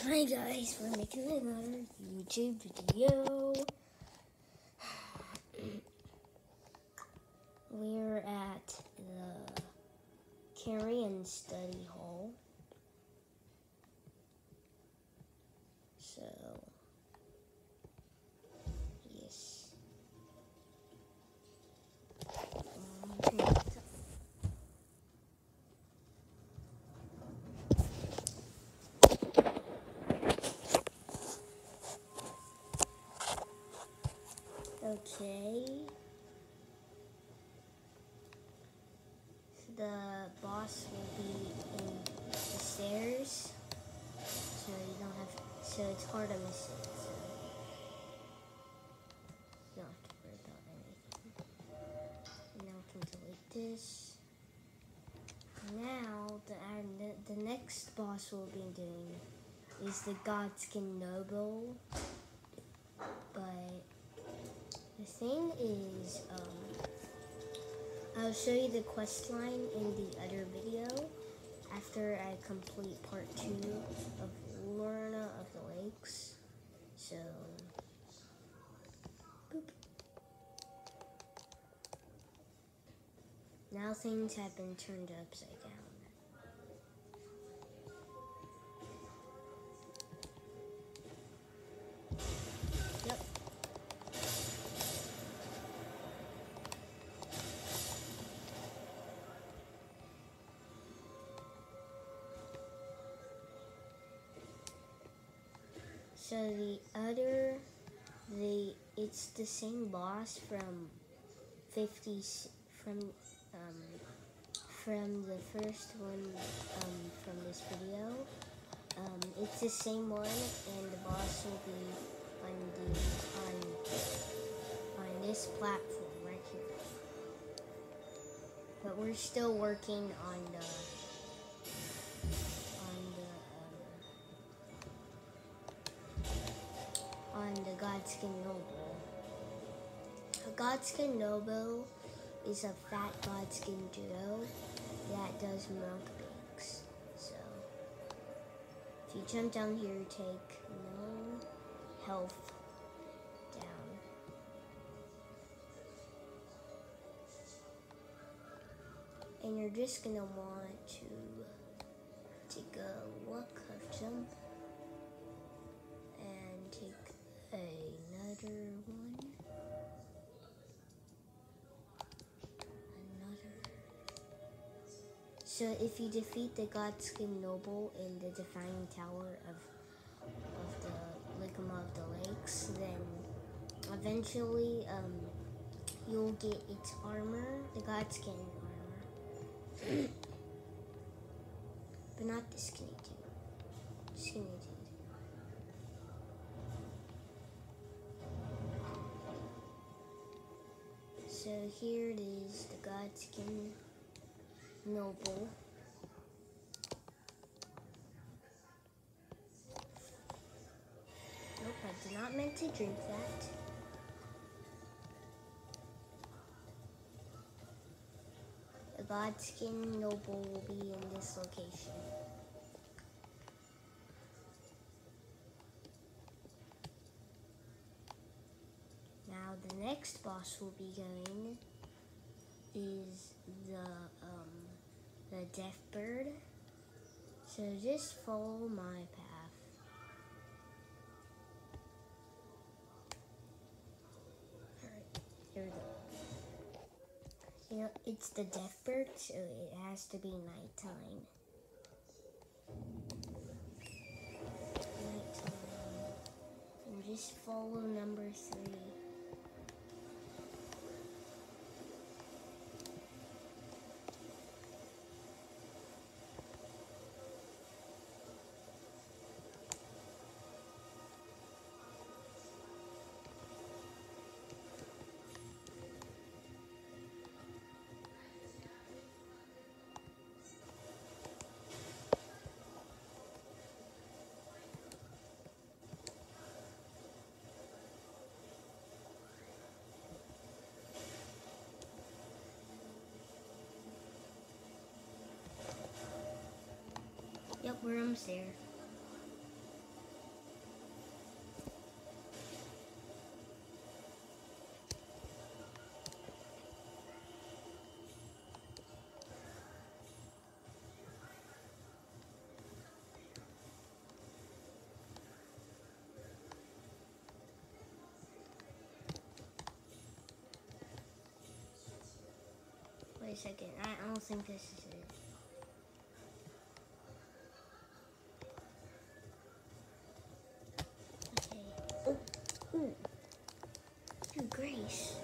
Hi guys, we're making another YouTube video. We're at the Carry and Study Hall. So, yes. Okay. The boss will be in the stairs, so you don't have. So it's hard to miss it. So you don't have to worry about anything. Now we can delete this. Now the next boss we'll be doing is the Godskin Noble. But the thing is, I'll show you the quest line in the other video after I complete part 2 of Liurnia of the Lakes. So, boop. Now things have been turned upside down. Yep. So it's the same boss from from the first one from this video. It's the same one, and the boss will be on this platform right here. But we're still working on the Godskin Noble. A Godskin Noble is a fat Godskin Judo that does mukbangs. So, if you jump down here, you take no health down. And you're just gonna want to take a walk of jump and take another one. So if you defeat the Godskin Noble in the Defying Tower of the Liurnia of the Lakes, then eventually you'll get its armor, the Godskin armor. But not the skinny dude. Skinny dude. So here it is, the Godskin Noble. Nope, I did not meant to drink that. The Godskin Noble will be in this location. Now the next boss we'll be going is the Deaf Bird. So just follow my path. Alright, here we go. You know, it's the Deaf Bird, so it has to be nighttime. And just follow number 3. Yep, we're almost there. a second. I don't think this is it. Okay. Oh, ooh. Dude, Grace.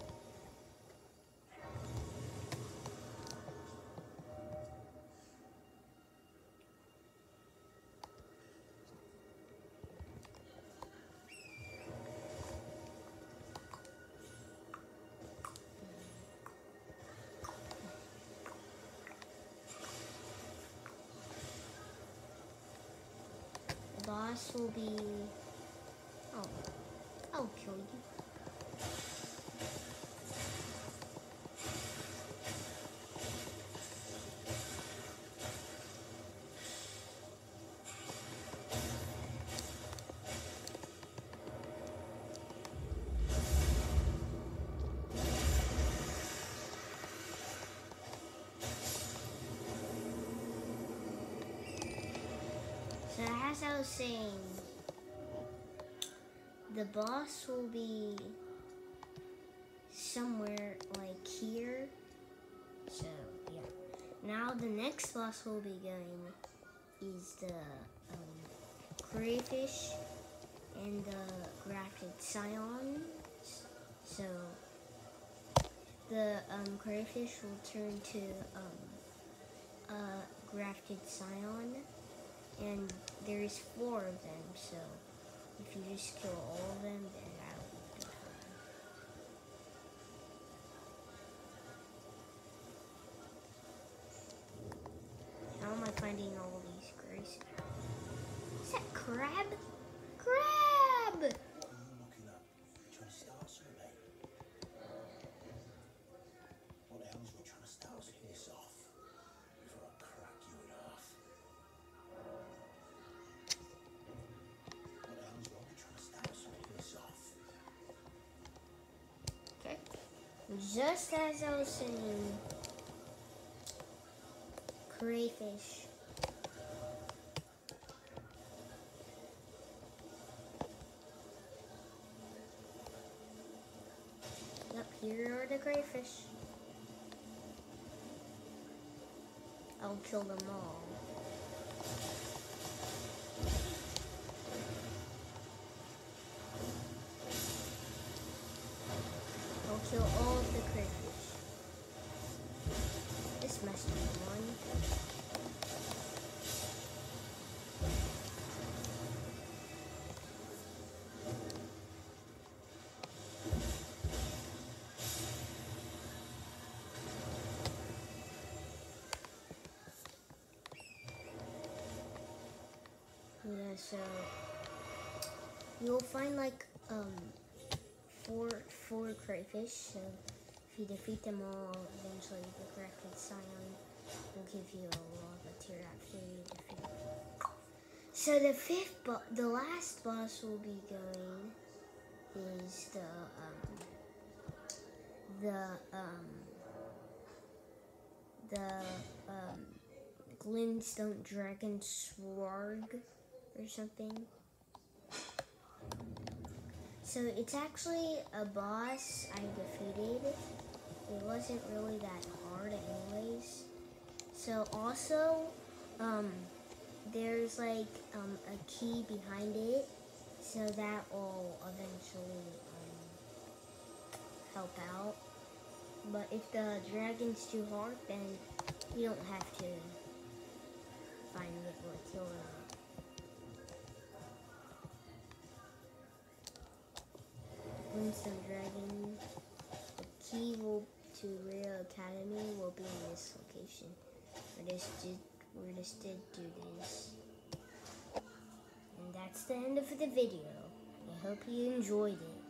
The boss will be... Oh, I'll kill you. So as I was saying, the boss will be somewhere like here. So yeah. Now the next boss we'll be going is the crayfish and the grafted scions. So the crayfish will turn to a grafted scion. And there's 4 of them, so if you just kill all of them, then that'll be fine. How am I finding all these grays? Is that crab? Crab! What are you looking at? You trying to start something, mate? What the hell is you trying to start this off before I crack you in half? What the hell is wrong? You trying to start something this off? Okay. Just as I was saying, crayfish. Yep, here are the crayfish. I'll kill them all. I'll kill all of the crayfish. This must be one. Yeah, so you'll find like four crayfish. So if you defeat them all, eventually the grafted scion will give you a lava tear after you defeat them. So the last boss we'll be going is the Glintstone Dragon Swarg or something. So it's actually a boss I defeated. It wasn't really that hard anyways. So also, there's like a key behind it, so that will eventually help out. But if the dragon's too hard, then you don't have to find it or kill it. Glintstone Dragon. The key to Liurnia Academy will be in this location. We just did do this. And that's the end of the video. I hope you enjoyed it.